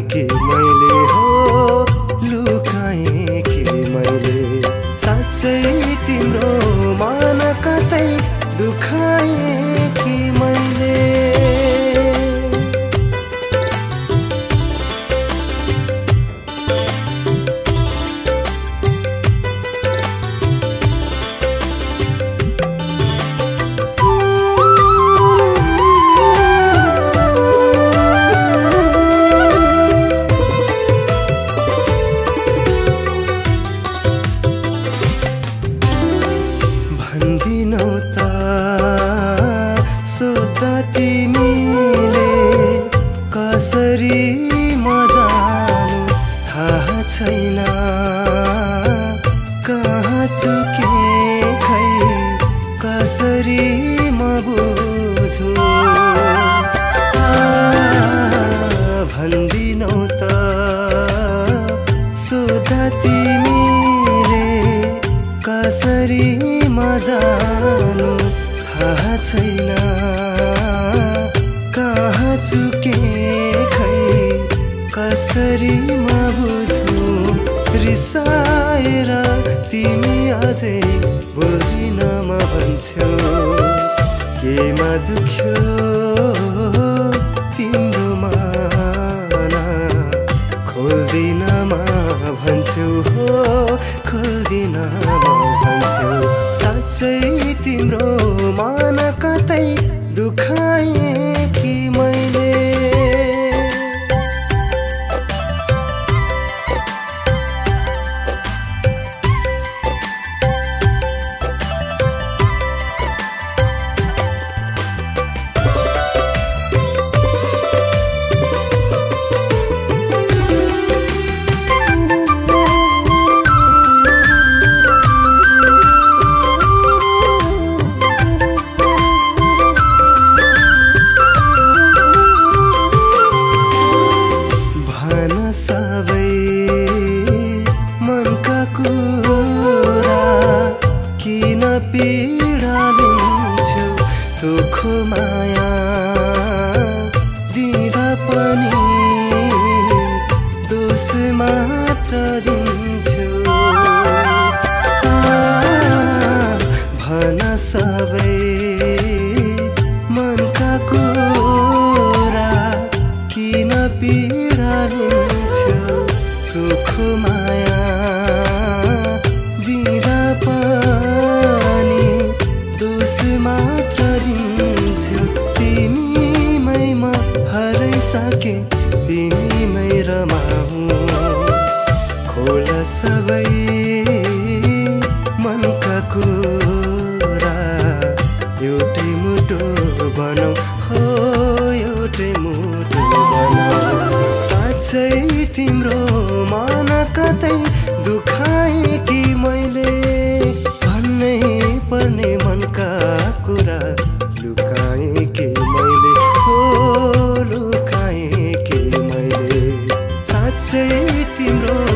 के मैले हो लुकाएँ के मैले साँच्चै तिम्रो मन कतै दुखाएँ कि मैले भन्दिनौ त सोध्दा तिमीले कसरी म जानु थाहा छैन कहाँ चुके खै कसरी म बुझु भन्दिनौ त सोध्दा तिमीले कसरी म जानु थाहा छैन कहाँ चुके खै कसरी म बुझु रिसाएर तिमी अझै बोल्दिन म भन्छौ केमा दुख्यो तिम्रो मन खोल्दिन म भन्छु हो खोल्दिन म भन्छु साँच्चै तिम्रो मन कतै दुखाएँ कि मैले पीडा लिन्छु चोखो माया दिँदा पनि दोष मात्र दिन्छु भन सबै मनका कुरा किन पीडा लिन्छु चोखो माया दिँदा मात्र दिन्छु तिमीमै म हराइसके तिमीमै रमाऊ खोल सबै मनका कुरा एउटै मुटु बनाऊ हो एउटै मुटु बनाऊ साँच्चै तिम्रो मन कतै दुखाएँ कि मैले भन्नै पर्ने मनका कुरा लुकाएँ के मैले हो लुकाएँ के मैले साँच्चै तिम्रो